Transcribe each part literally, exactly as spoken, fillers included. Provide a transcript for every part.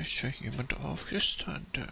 ist ja jemand aufgestanden.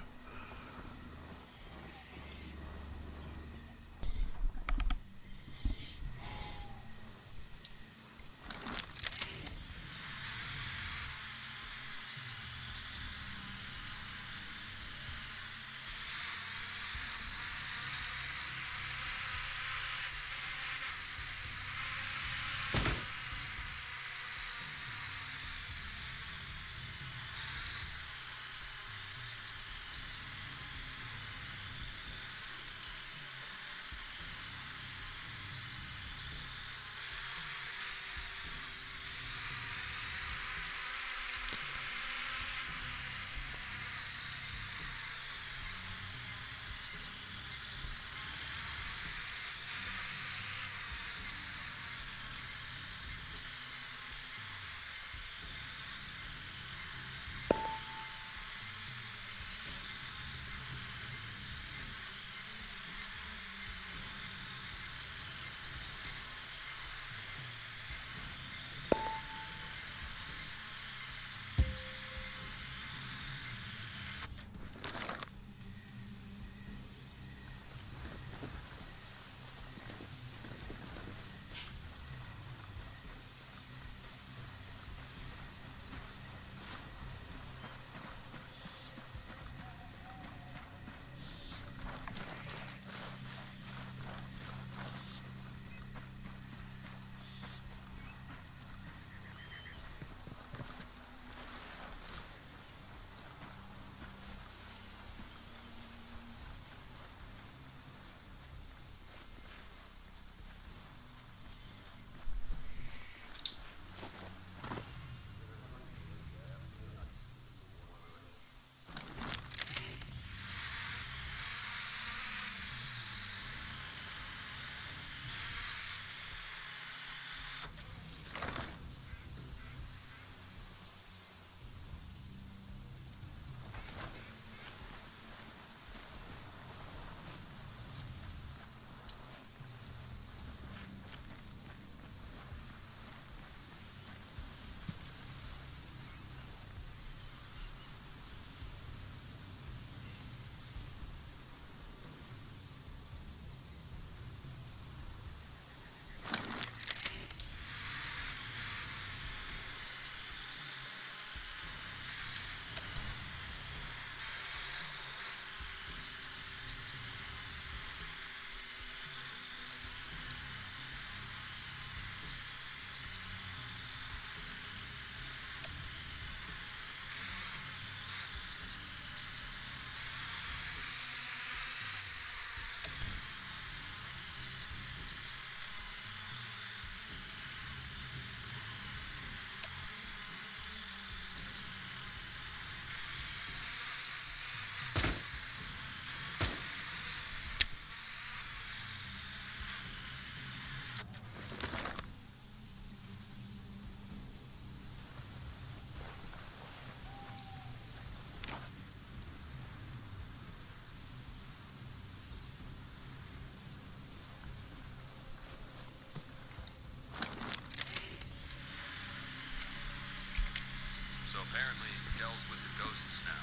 Apparently, Skell's with the ghosts now.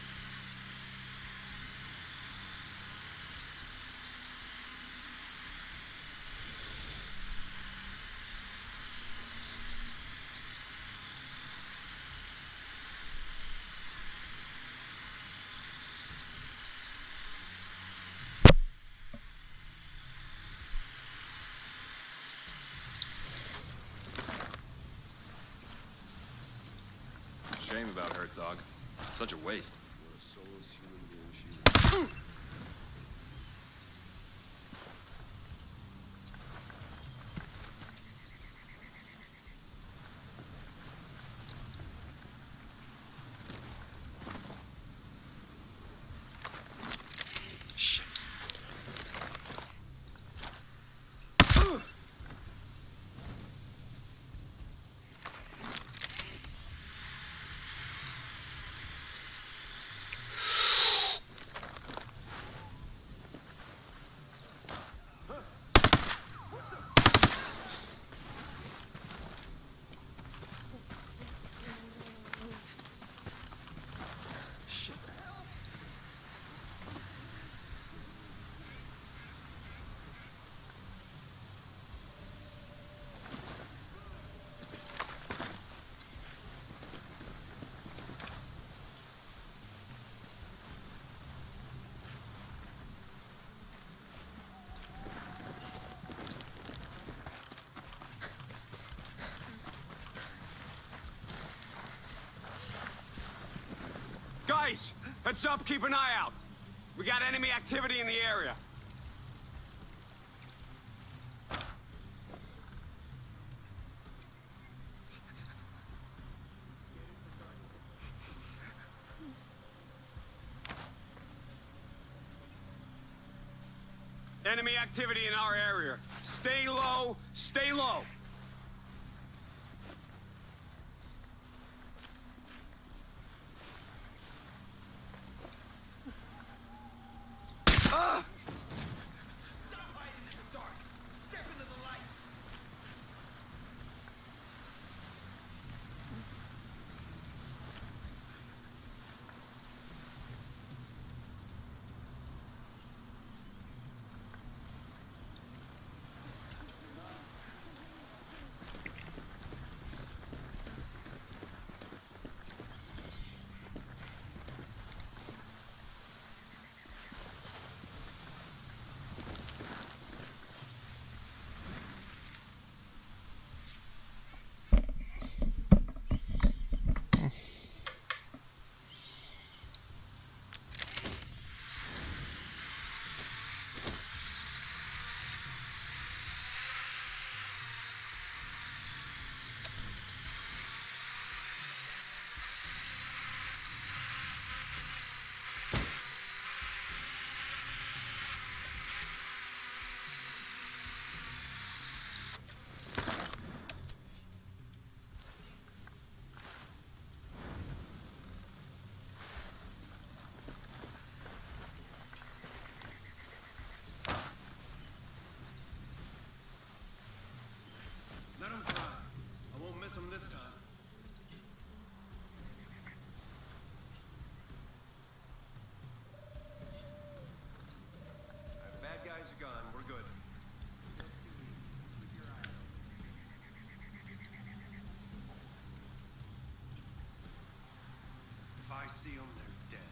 Shame about Herzog. Such a waste. Shit. Heads up, keep an eye out. We got enemy activity in the area. Enemy activity in our area. Stay low, stay low. Ah! Stop hiding in the dark. Step into the light. Let him try. I won't miss him this time. Our bad guys are gone. We're good. If I see them, they're dead.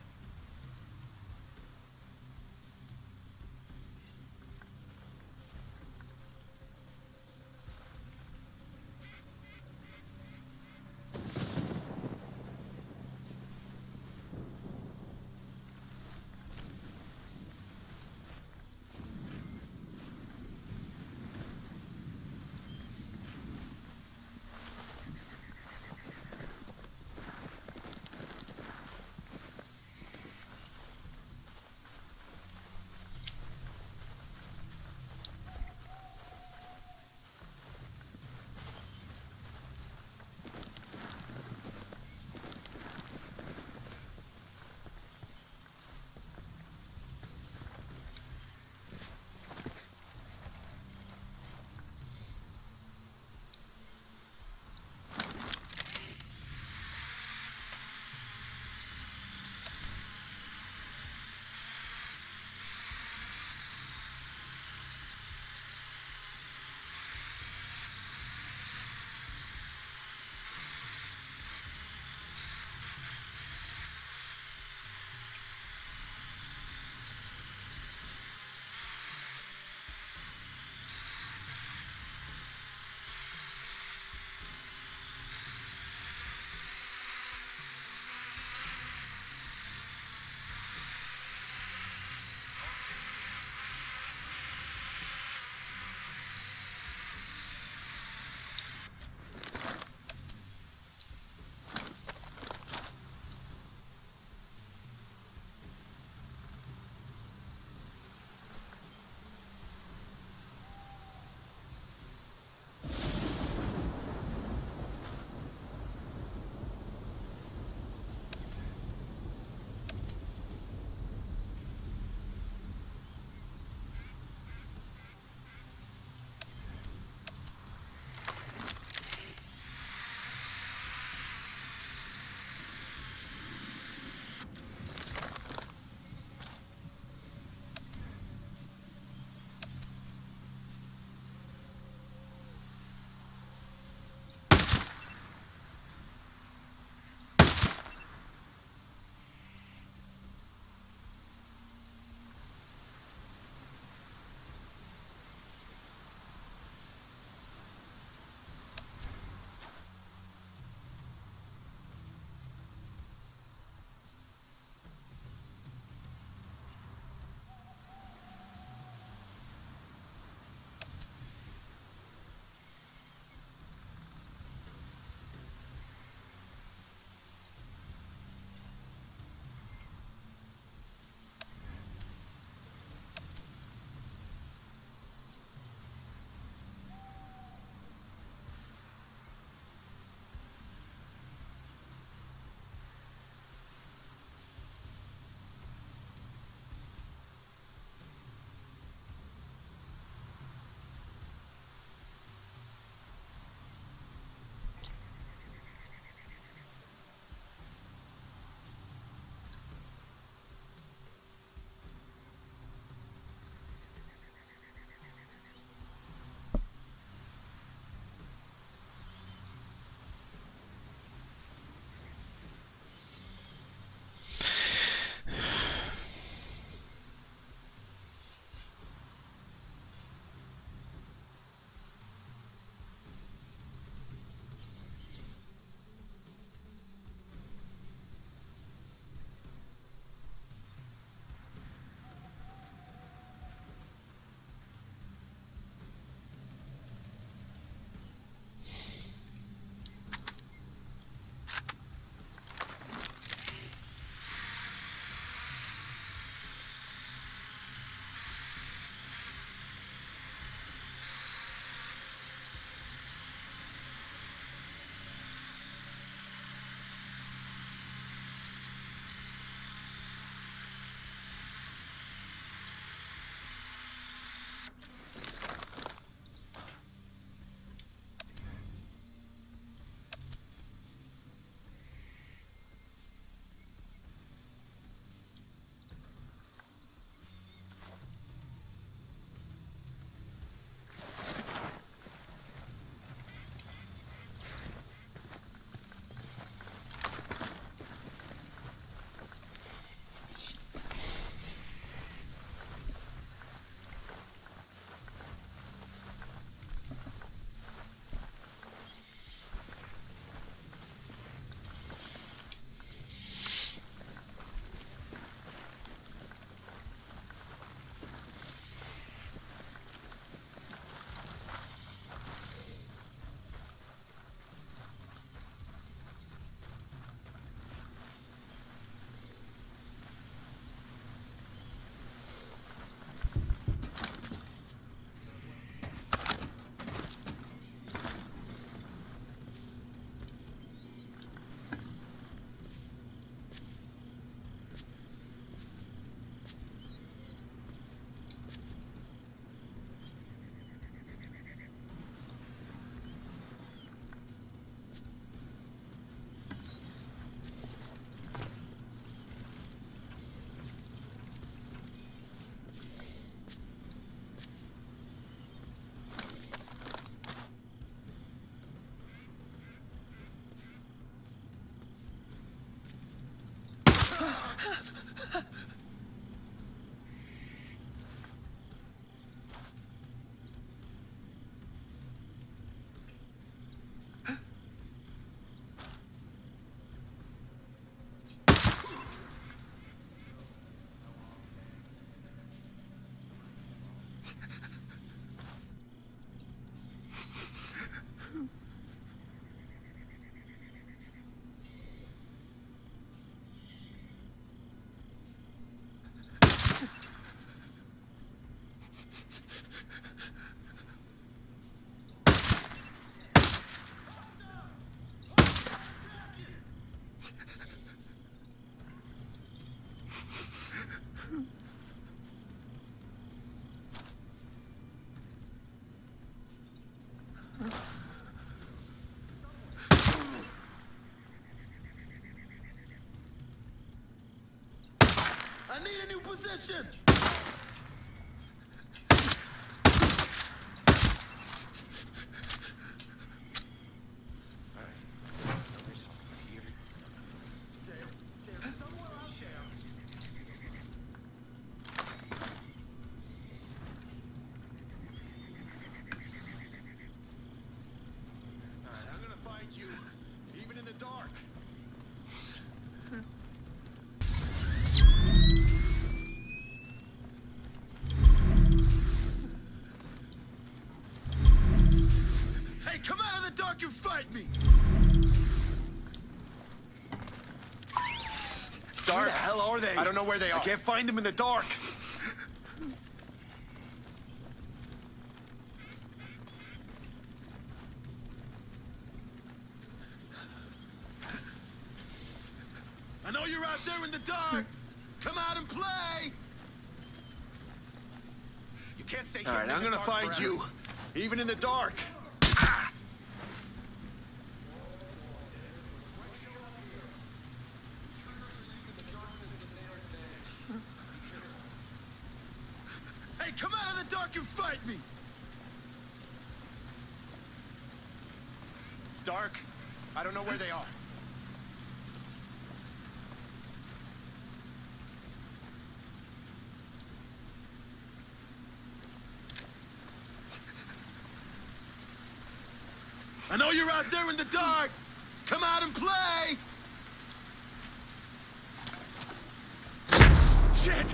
position! You fight me! Where the hell are they? I don't know where they are. I can't find them in the dark. I know you're out there in the dark. Come out and play. You can't stay here. All right, I'm gonna find forever. you, even in the dark. Hey, come out of the dark and fight me! It's dark. I don't know where they are. I know you're out there in the dark! Come out and play! Shit!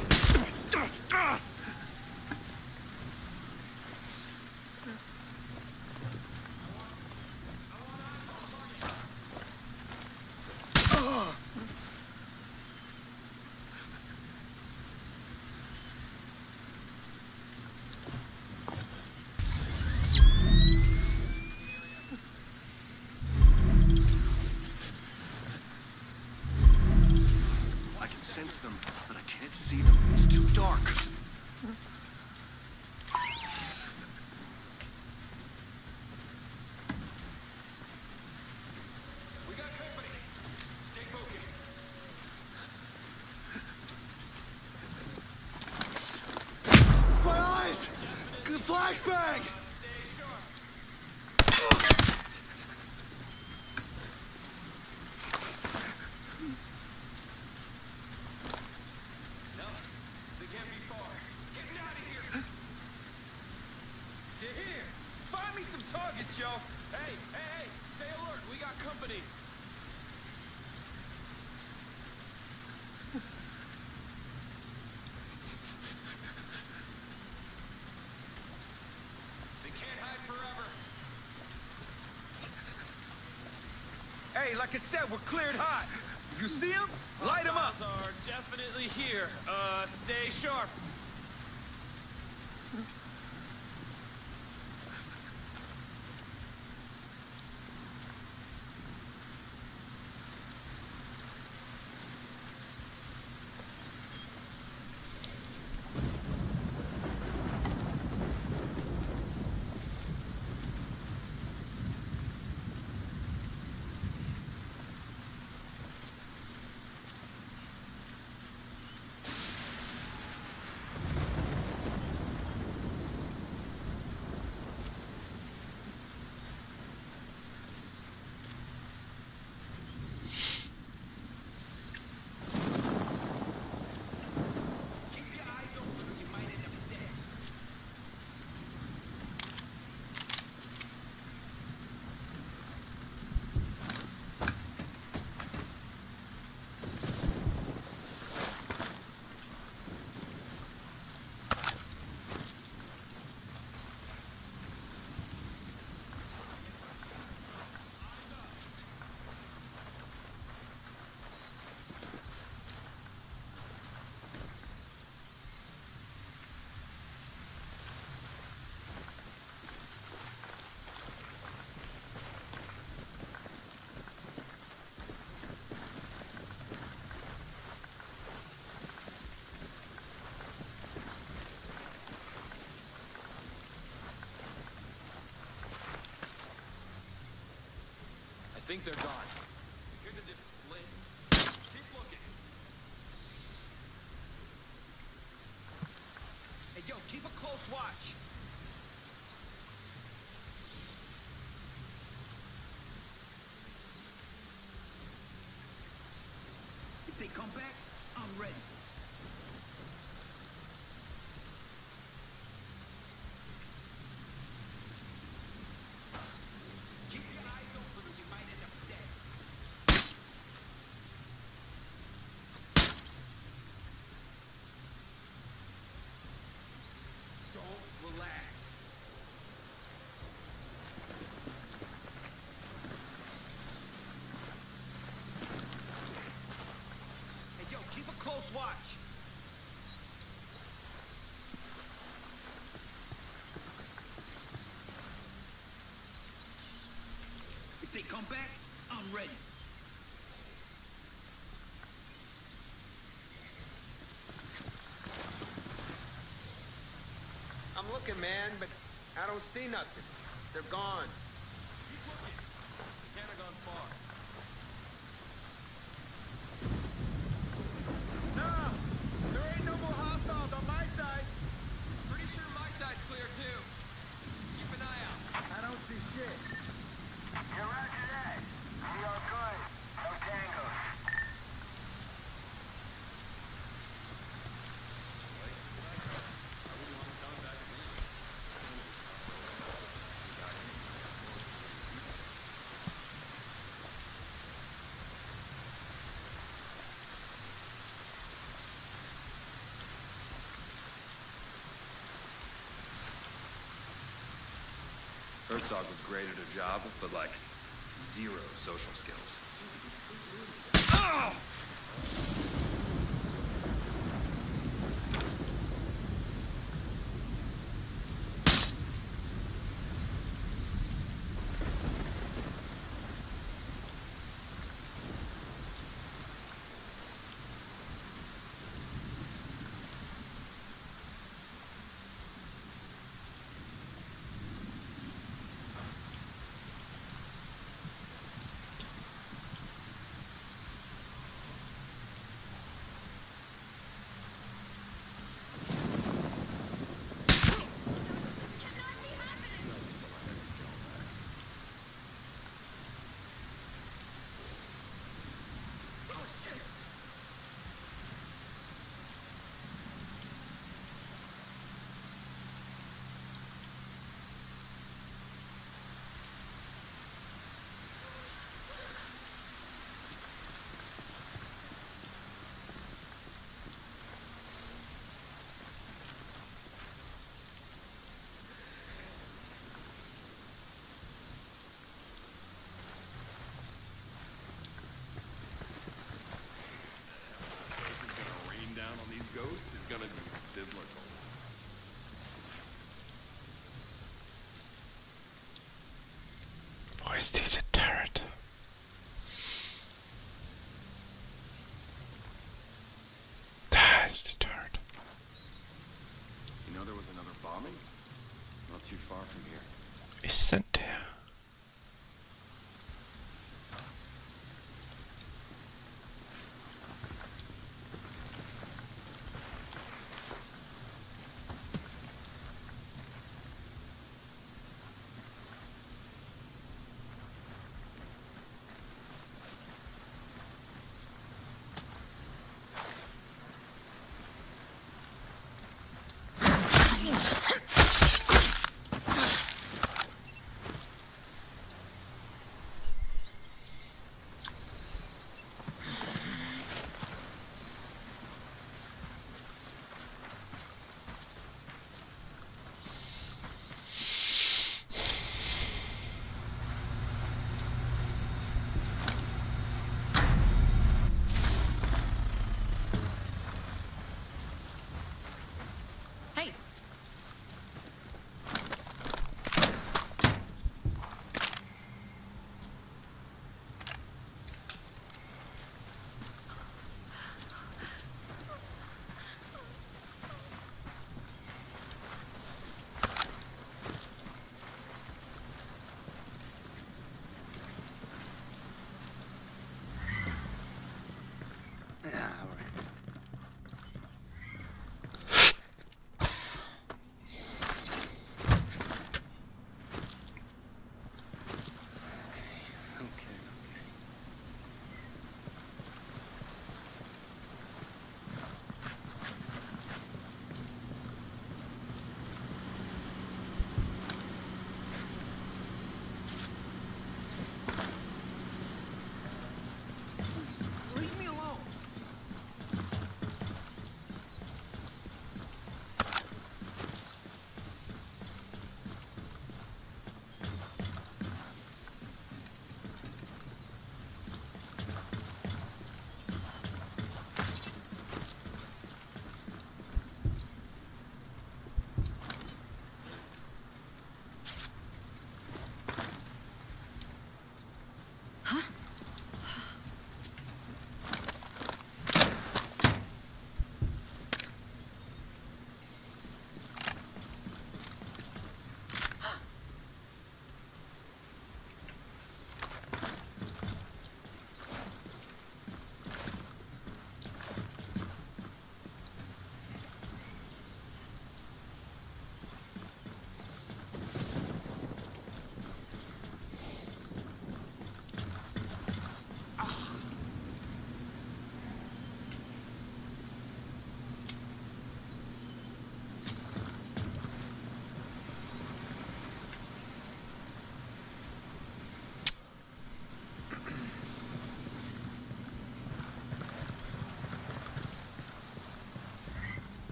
I can sense them, but I can't see them. It's too dark. We got company. Stay focused. My eyes! Good flashbang! No, they can't be far. Get me out of here. Get here. Find me some targets, yo. Hey, hey, hey, stay alert. We got company. They can't hide forever. Hey, like I said, we're cleared hot. If you see them, light them up. Are definitely here. Uh, stay sharp. I think they're gone. Hear the display. Keep looking. close watch. If they come back, I'm ready. Keep your eyes open or you might end up dead. Don't relax. Hey, yo, keep a close watch. If they come back, I'm ready. I'm looking, man, but I don't see nothing. They're gone. Keep looking. They can't have gone far. No! There ain't no more hostiles on my side. Pretty sure my side's clear too. Keep an eye out. I don't see shit. You're roger that. We are good. No tangos. Herzog was great at her job, but like, zero social skills. Ghost is gonna be biblical. Wo ist diese Turret? Da ist die Turret. You know there was another bombing? Not too far from here. Ist denn der?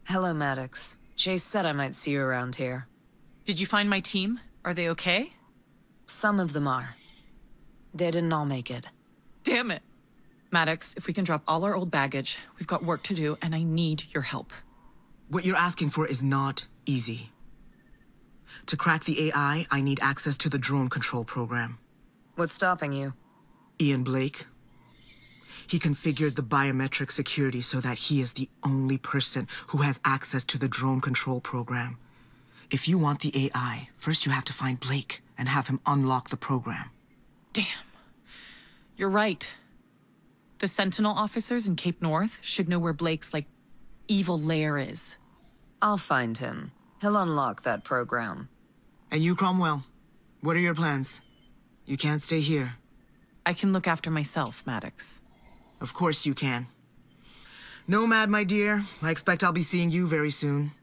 Hello, Maddox. Chase said I might see you around here. Did you find my team? Are they okay? Some of them are. They didn't all make it. Damn it. Maddox, if we can drop all our old baggage, we've got work to do, and I need your help. What you're asking for is not easy. To crack the A I, I need access to the drone control program. What's stopping you? Ian Blake. He configured the biometric security so that he is the only person who has access to the drone control program. If you want the A I, first you have to find Blake and have him unlock the program. Damn. You're right. The Sentinel officers in Cape North should know where Blake's, like, evil lair is. I'll find him. He'll unlock that program. And you, Cromwell, what are your plans? You can't stay here. I can look after myself, Maddox. Of course you can. Nomad, my dear, I expect I'll be seeing you very soon.